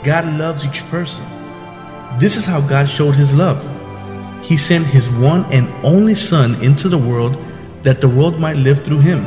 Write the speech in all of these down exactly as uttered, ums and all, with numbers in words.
God loves each person. This is how God showed his love. He sent his one and only Son into the world that the world might live through him.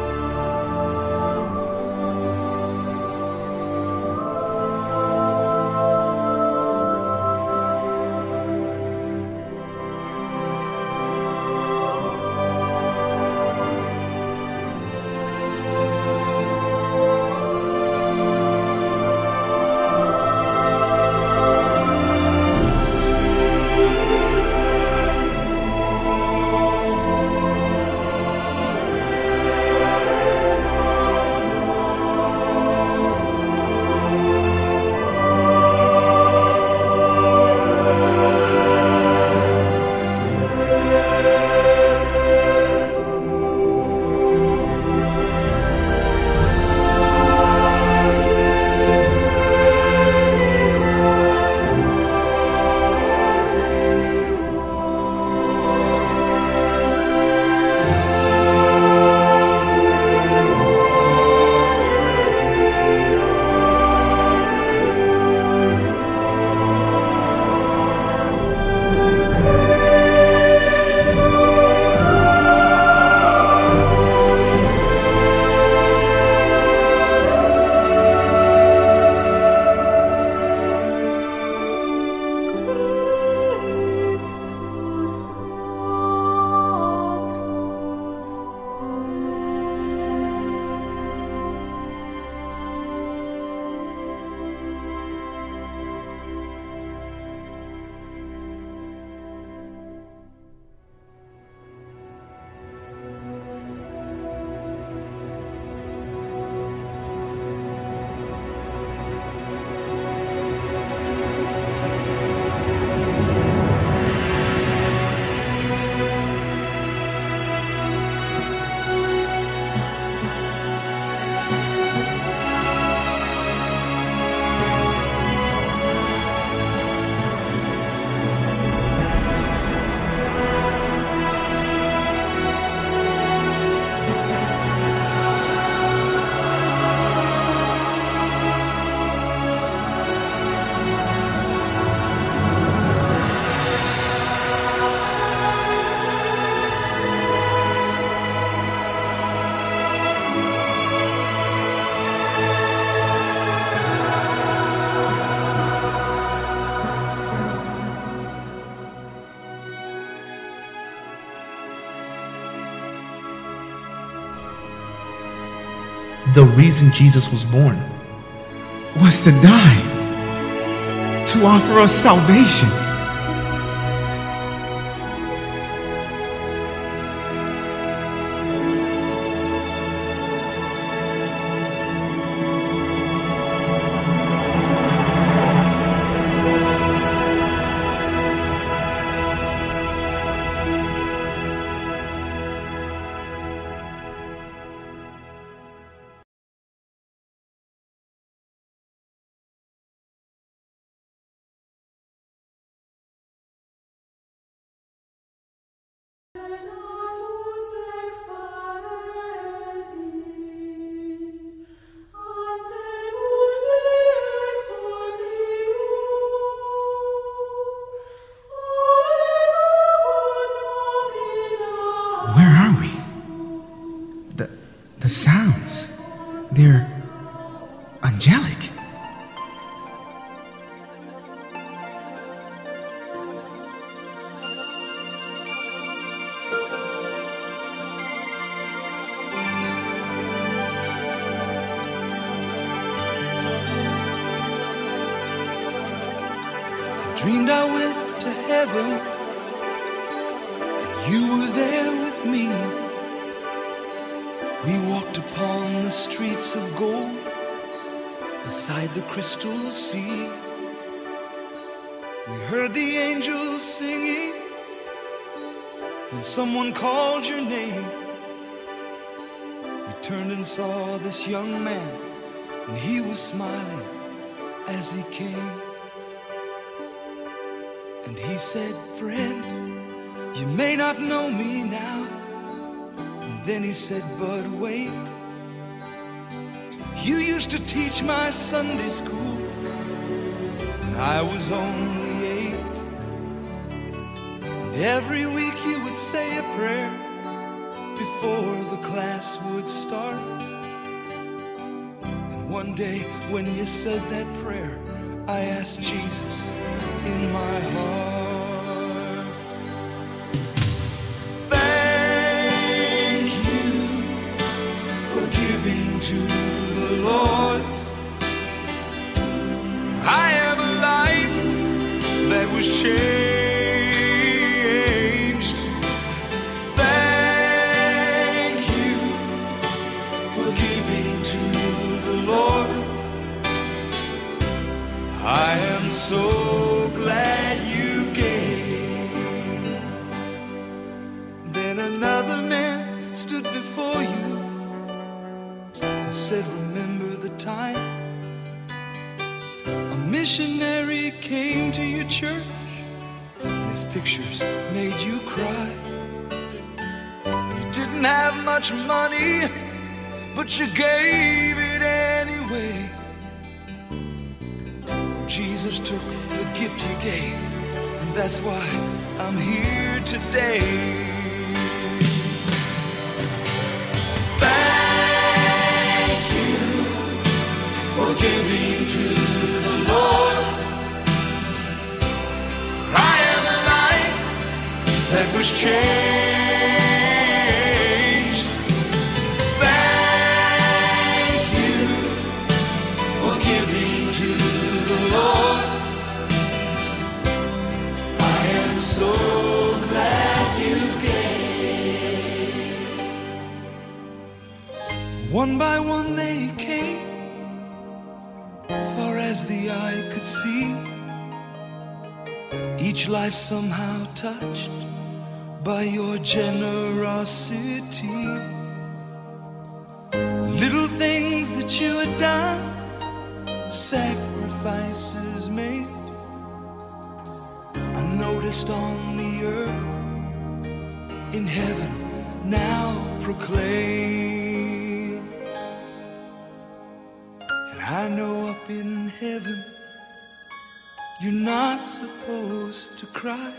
The reason Jesus was born was to die, to offer us salvation. Where are we? The, the sounds, they're angelic. Dreamed I went to heaven, and you were there with me. We walked upon the streets of gold, beside the crystal sea. We heard the angels singing, and someone called your name. We turned and saw this young man, and he was smiling as he came. And he said, "Friend, you may not know me now." And then he said, "But wait, you used to teach my Sunday school, I was only eight. And every week you would say a prayer before the class would start. And one day when you said that prayer, I asked Jesus in my heart. Thank you for giving to the Lord. I have a life that was changed. Thank you for giving to the Lord. I am so glad you gave. Then another man stood before you and said, remember the time a missionary came to your church and his pictures made you cry. You didn't have much money, but you gave it anyway. Jesus took the gift you gave, and that's why I'm here today. Thank you for giving to the Lord. I have a life that was changed. Thank you for giving to the Lord. I am so glad you gave. One by one they came, far as the eye could see. Each life somehow touched by your generosity. Little things that you had done, sacrifices made, I noticed on the earth, in heaven now proclaim. And I know up in heaven you're not supposed to cry,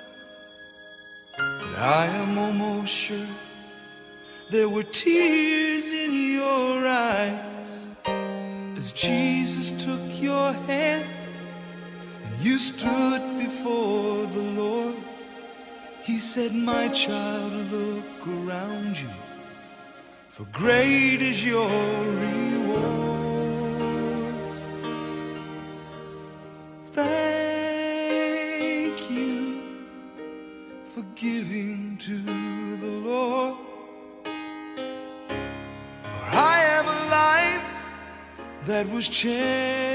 but I am almost sure there were tears in your eyes as Jesus took your hand and you stood before the Lord. He said, my child, look around you, for great is your reward. Thank you for giving to the Lord. For I have a life that was changed.